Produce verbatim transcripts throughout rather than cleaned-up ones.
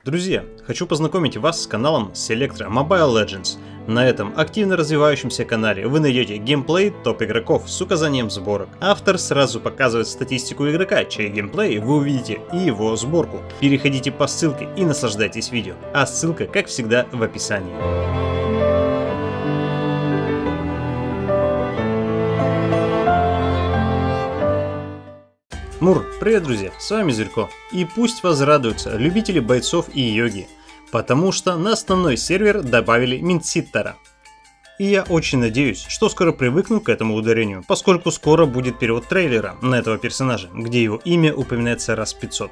Друзья, хочу познакомить вас с каналом Selectra Mobile Legends. На этом активно развивающемся канале вы найдете геймплей топ игроков с указанием сборок. Автор сразу показывает статистику игрока, чей геймплей вы увидите, и его сборку. Переходите по ссылке и наслаждайтесь видео, а ссылка, как всегда, в описании. Мур, привет, друзья, с вами Зверько. И пусть вас радуются любители бойцов и йоги, потому что на основной сервер добавили Минтситтера. И я очень надеюсь, что скоро привыкну к этому ударению, поскольку скоро будет перевод трейлера на этого персонажа, где его имя упоминается раз пятьсот.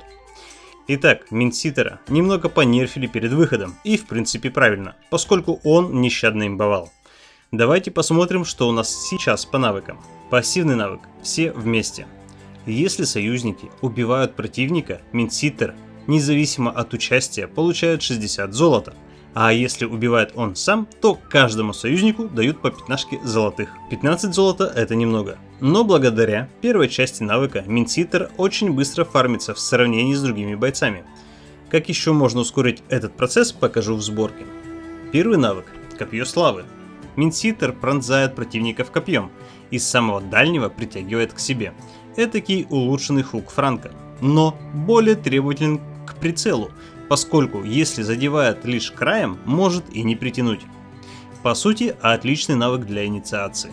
Итак, Минтситтера немного понерфили перед выходом, и в принципе правильно, поскольку он нещадно имбовал. Давайте посмотрим, что у нас сейчас по навыкам. Пассивный навык – все вместе. Если союзники убивают противника, Минтситтер, независимо от участия, получает шестьдесят золота. А если убивает он сам, то каждому союзнику дают по пятнашке золотых. пятнадцать золота это немного. Но благодаря первой части навыка Минтситтер очень быстро фармится в сравнении с другими бойцами. Как еще можно ускорить этот процесс, покажу в сборке. Первый навык – Копье Славы. Минтситтер пронзает противников копьем и с самого дальнего притягивает к себе. Этакий улучшенный хук Франка, но более требователен к прицелу, поскольку если задевает лишь краем, может и не притянуть. По сути, отличный навык для инициации.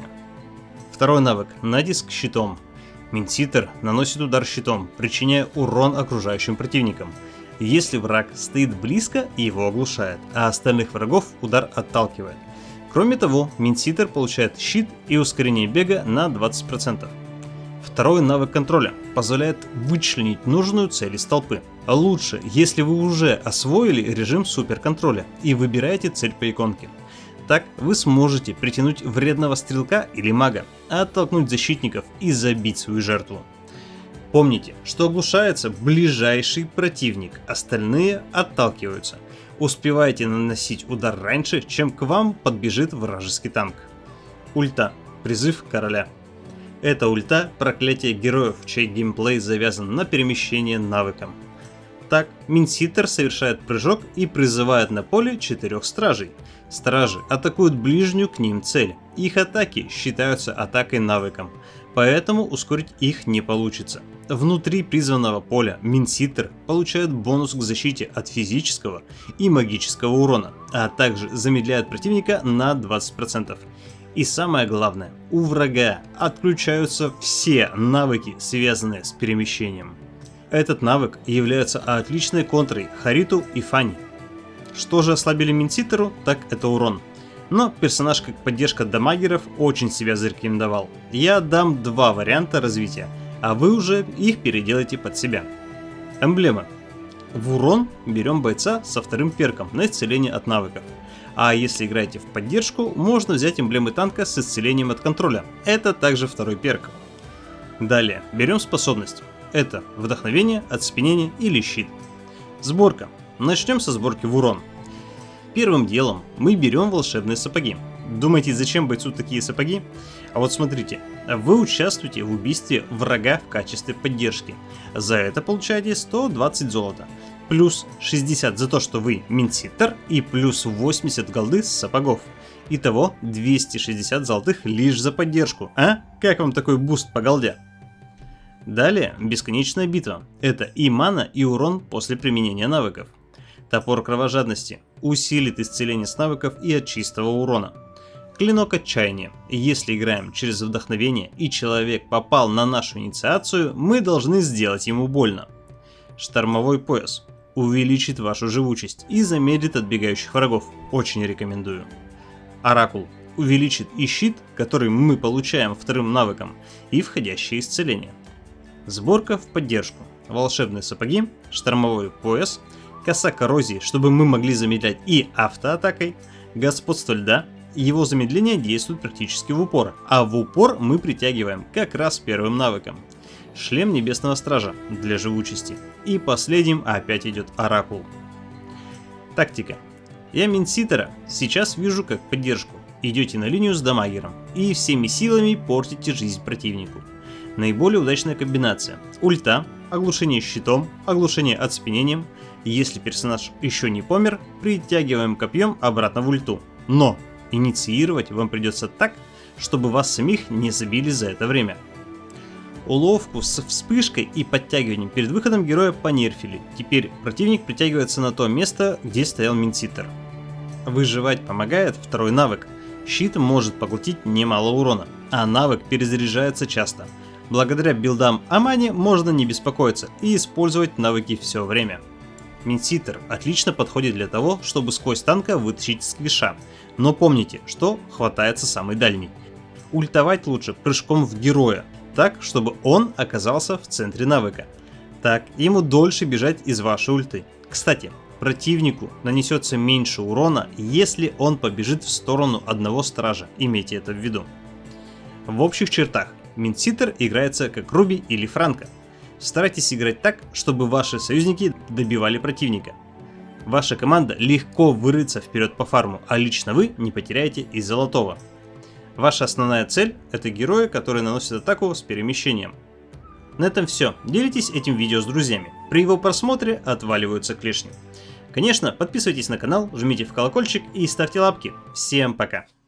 Второй навык – Натиск щитом. Минтситтер наносит удар щитом, причиняя урон окружающим противникам. Если враг стоит близко, его оглушает, а остальных врагов удар отталкивает. Кроме того, Минтситтер получает щит и ускорение бега на двадцать процентов. Второй навык контроля позволяет вычленить нужную цель из толпы. Лучше, если вы уже освоили режим суперконтроля и выбираете цель по иконке. Так вы сможете притянуть вредного стрелка или мага, оттолкнуть защитников и забить свою жертву. Помните, что оглушается ближайший противник, остальные отталкиваются. Успевайте наносить удар раньше, чем к вам подбежит вражеский танк. Ульта. Призыв короля. Это ульта – проклятие героев, чей геймплей завязан на перемещение навыком. Так, Минтситтер совершает прыжок и призывает на поле четырех стражей. Стражи атакуют ближнюю к ним цель. Их атаки считаются атакой навыком, поэтому ускорить их не получится. Внутри призванного поля Минтситтер получает бонус к защите от физического и магического урона, а также замедляет противника на двадцать процентов. И самое главное, у врага отключаются все навыки, связанные с перемещением. Этот навык является отличной контрой Хариту и Фанни. Что же ослабили Минтситтеру, так это урон. Но персонаж как поддержка дамагеров очень себя зарекомендовал. Я дам два варианта развития, а вы уже их переделайте под себя. Эмблема. В урон берем бойца со вторым перком на исцеление от навыков. А если играете в поддержку, можно взять эмблемы танка с исцелением от контроля. Это также второй перк. Далее, берем способность. Это вдохновение, оцепенение или щит. Сборка. Начнем со сборки в урон. Первым делом мы берем волшебные сапоги. Думаете, зачем бойцу такие сапоги? А вот смотрите, вы участвуете в убийстве врага в качестве поддержки. За это получаете сто двадцать золота. Плюс шестьдесят за то, что вы Минтситтер, и плюс восемьдесят голды с сапогов. Итого двести шестьдесят золотых лишь за поддержку. А? Как вам такой буст по голде? Далее, бесконечная битва. Это и мана, и урон после применения навыков. Топор кровожадности усилит исцеление с навыков и от чистого урона. Клинок отчаяния. Если играем через вдохновение и человек попал на нашу инициацию, мы должны сделать ему больно. Штормовой пояс. Увеличит вашу живучесть и замедлит отбегающих врагов. Очень рекомендую. Оракул. Увеличит и щит, который мы получаем вторым навыком, и входящее исцеление. Сборка в поддержку. Волшебные сапоги, штормовой пояс, коса коррозии, чтобы мы могли замедлять и автоатакой, господство льда. Его замедление действует практически в упор, а в упор мы притягиваем как раз первым навыком. Шлем Небесного Стража для живучести. И последним опять идет Оракул. Тактика. Я Минтситтера сейчас вижу как поддержку. Идете на линию с дамагером и всеми силами портите жизнь противнику. Наиболее удачная комбинация. Ульта, оглушение щитом, оглушение оцепенением. Если персонаж еще не помер, притягиваем копьем обратно в ульту. Но инициировать вам придется так, чтобы вас самих не забили за это время. Уловку с вспышкой и подтягиванием перед выходом героя понерфили. Теперь противник притягивается на то место, где стоял Минситтер. Выживать помогает второй навык. Щит может поглотить немало урона, а навык перезаряжается часто. Благодаря билдам Амани можно не беспокоиться и использовать навыки все время. Минситтер отлично подходит для того, чтобы сквозь танка вытащить сквиша, но помните, что хватается самый дальний. Ультовать лучше прыжком в героя, так, чтобы он оказался в центре навыка. Так, ему дольше бежать из вашей ульты. Кстати, противнику нанесется меньше урона, если он побежит в сторону одного стража, имейте это в виду. В общих чертах, Минситтер играется как Руби или Франко. Старайтесь играть так, чтобы ваши союзники добивали противника. Ваша команда легко вырвется вперед по фарму, а лично вы не потеряете и золотого. Ваша основная цель – это герои, которые наносят атаку с перемещением. На этом все. Делитесь этим видео с друзьями. При его просмотре отваливаются клешни. Конечно, подписывайтесь на канал, жмите в колокольчик и ставьте лапки. Всем пока!